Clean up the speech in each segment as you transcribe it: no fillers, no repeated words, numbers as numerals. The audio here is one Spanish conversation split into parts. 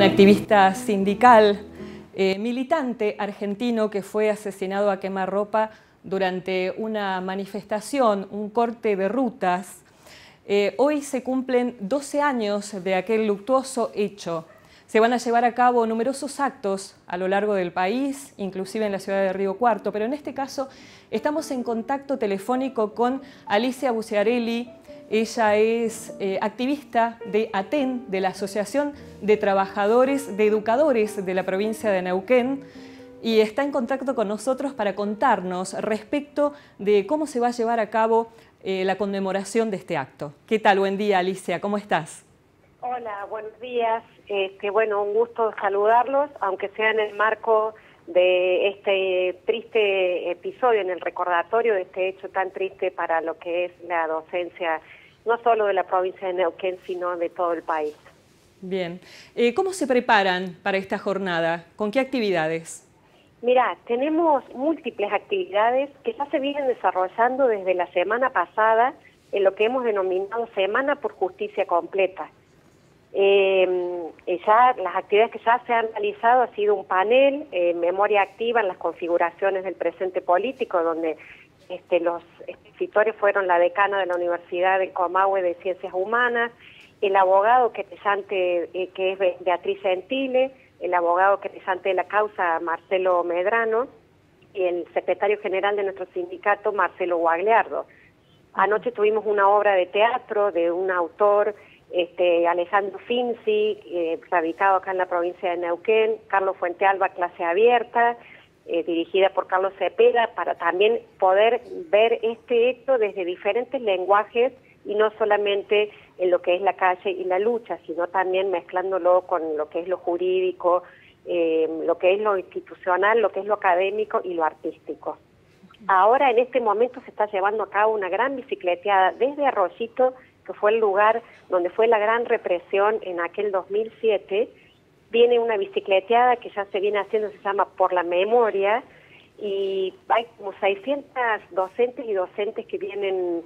un activista sindical, militante argentino que fue asesinado a quemarropa durante una manifestación, un corte de rutas. Hoy se cumplen 12 años de aquel luctuoso hecho. Se van a llevar a cabo numerosos actos a lo largo del país, inclusive en la ciudad de Río Cuarto, pero en este caso estamos en contacto telefónico con Alicia Buciarelli. Ella es activista de ATEN, de la Asociación de Trabajadores, de Educadores de la provincia de Neuquén, y está en contacto con nosotros para contarnos respecto de cómo se va a llevar a cabo la conmemoración de este acto. ¿Qué tal? Buen día, Alicia, ¿cómo estás? Hola, buenos días. Bueno, un gusto saludarlos, aunque sea en el marco de este triste episodio, en el recordatorio de este hecho tan triste para lo que es la docencia, no solo de la provincia de Neuquén, sino de todo el país. Bien. ¿Cómo se preparan para esta jornada? ¿Con qué actividades? Mira, tenemos múltiples actividades que ya se vienen desarrollando desde la semana pasada en lo que hemos denominado Semana por Justicia Completa. Ya las actividades que ya se han realizado ha sido un panel, memoria activa en las configuraciones del presente político, donde los expositores fueron la decana de la Universidad del Comahue de Ciencias Humanas, el abogado querellante que es Beatriz Gentile, el abogado querellante de la causa Marcelo Medrano y el secretario general de nuestro sindicato Marcelo Guagliardo. Anoche tuvimos una obra de teatro de un autor, Alejandro Finzi, radicado acá en la provincia de Neuquén, Carlos Fuentealba, Clase Abierta, dirigida por Carlos Cepeda, para también poder ver este hecho desde diferentes lenguajes y no solamente en lo que es la calle y la lucha, sino también mezclándolo con lo que es lo jurídico, lo que es lo institucional, lo que es lo académico y lo artístico. Ahora, en este momento, se está llevando a cabo una gran bicicleteada desde Arroyito, que fue el lugar donde fue la gran represión en aquel 2007, viene una bicicleteada que ya se viene haciendo, se llama Por la Memoria, y hay como 600 docentes y docentes que vienen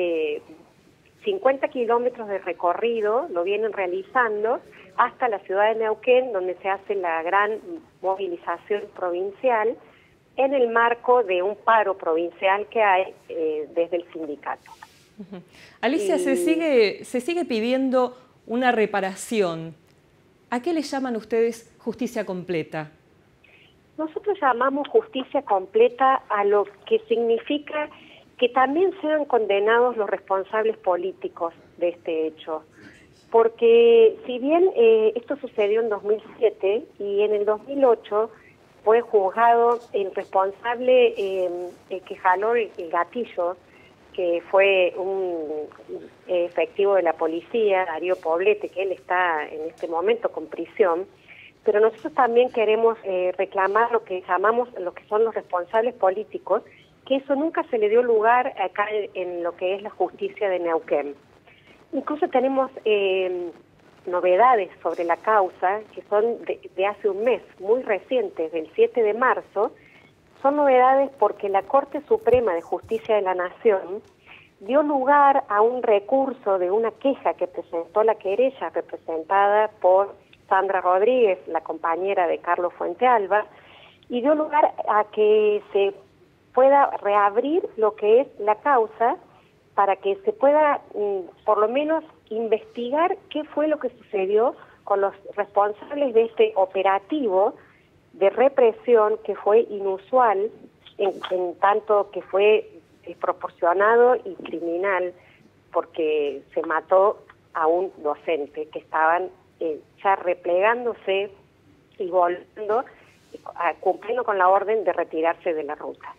50 kilómetros de recorrido, lo vienen realizando hasta la ciudad de Neuquén, donde se hace la gran movilización provincial en el marco de un paro provincial que hay desde el sindicato. Alicia, se sigue pidiendo una reparación. ¿A qué le llaman ustedes justicia completa? Nosotros llamamos justicia completa a lo que significa que también sean condenados los responsables políticos de este hecho. Porque si bien esto sucedió en 2007 y en el 2008 fue juzgado el responsable que jaló el gatillo, que fue un efectivo de la policía, Darío Poblete, que él está en este momento con prisión, pero nosotros también queremos reclamar lo que llamamos, lo que son los responsables políticos, que eso nunca se le dio lugar acá en lo que es la justicia de Neuquén. Incluso tenemos novedades sobre la causa, que son de hace un mes, muy recientes, del 7 de marzo, son novedades porque la Corte Suprema de Justicia de la Nación dio lugar a un recurso de una queja que presentó la querella representada por Sandra Rodríguez, la compañera de Carlos Fuentealba, y dio lugar a que se pueda reabrir lo que es la causa para que se pueda por lo menos investigar qué fue lo que sucedió con los responsables de este operativo de represión que fue inusual, en tanto que fue desproporcionado y criminal, porque se mató a un docente que estaban ya replegándose y volviendo, cumpliendo con la orden de retirarse de la ruta.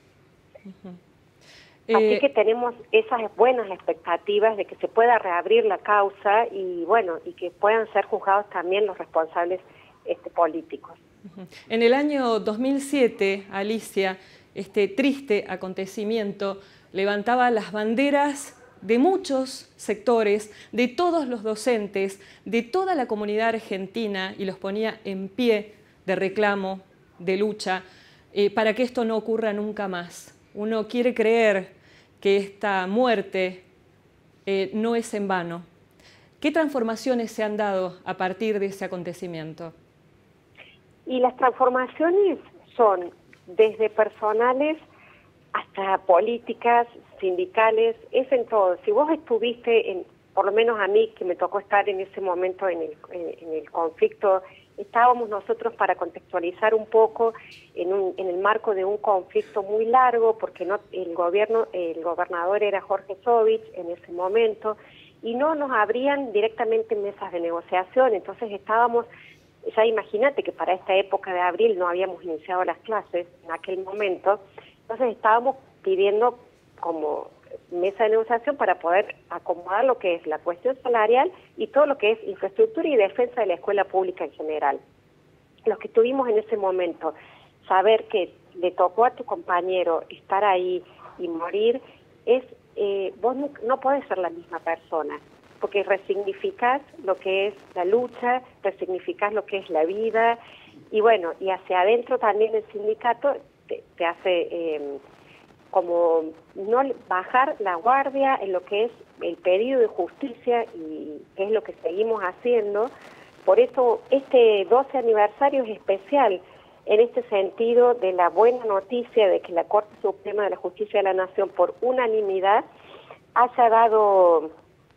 Así que tenemos esas buenas expectativas de que se pueda reabrir la causa y bueno, y que puedan ser juzgados también los responsables políticos. En el año 2007, Alicia, este triste acontecimiento levantaba las banderas de muchos sectores, de todos los docentes, de toda la comunidad argentina y los ponía en pie de reclamo, de lucha, para que esto no ocurra nunca más. Uno quiere creer que esta muerte no es en vano. ¿Qué transformaciones se han dado a partir de ese acontecimiento? Y las transformaciones son desde personales hasta políticas, sindicales, es en todo. Si vos estuviste, por lo menos a mí, que me tocó estar en ese momento en el conflicto, estábamos nosotros, para contextualizar un poco, en el marco de un conflicto muy largo, porque el gobernador era Jorge Sovich en ese momento, y no nos abrían directamente mesas de negociación. Entonces estábamos, ya imagínate que para esta época de abril no habíamos iniciado las clases en aquel momento. Entonces estábamos pidiendo como mesa de negociación para poder acomodar lo que es la cuestión salarial y todo lo que es infraestructura y defensa de la escuela pública en general. Los que tuvimos en ese momento, saber que le tocó a tu compañero estar ahí y morir, vos no podés ser la misma persona, porque resignificás lo que es la lucha, resignificás lo que es la vida, y bueno, y hacia adentro también el sindicato te hace como no bajar la guardia en lo que es el pedido de justicia, y que es lo que seguimos haciendo. Por eso este 12 aniversario es especial en este sentido de la buena noticia de que la Corte Suprema de la Justicia de la Nación, por unanimidad, haya dado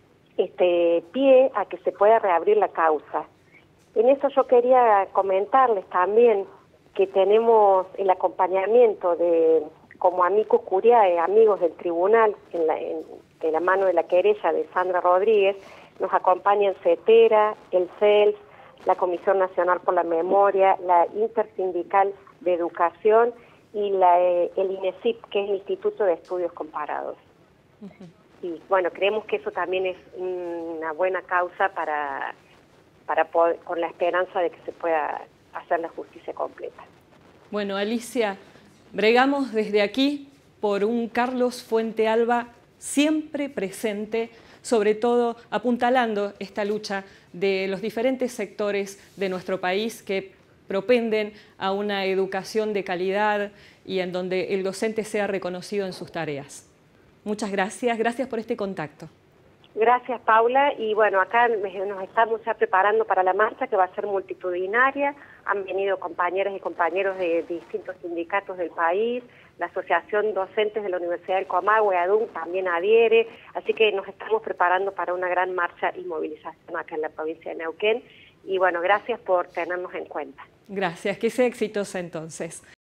pie a que se pueda reabrir la causa. En eso yo quería comentarles también que tenemos el acompañamiento como amicus curiae, amigos del tribunal, de la mano de la querella de Sandra Rodríguez. Nos acompañan CETERA, el CELS, la Comisión Nacional por la Memoria, la Intersindical de Educación y el INESIP, que es el Instituto de Estudios Comparados. Y bueno, creemos que eso también es una buena causa para poder, con la esperanza de que se pueda hacer la justicia completa. Bueno, Alicia, bregamos desde aquí por un Carlos Fuentealba siempre presente, sobre todo apuntalando esta lucha de los diferentes sectores de nuestro país que propenden a una educación de calidad y en donde el docente sea reconocido en sus tareas. Muchas gracias, gracias por este contacto. Gracias, Paula, y bueno, acá nos estamos ya preparando para la marcha, que va a ser multitudinaria. Han venido compañeras y compañeros de distintos sindicatos del país, la Asociación Docentes de la Universidad del Comahue, ADUN, también adhiere, así que nos estamos preparando para una gran marcha y movilización acá en la provincia de Neuquén, y bueno, gracias por tenernos en cuenta. Gracias, que sea exitosa entonces.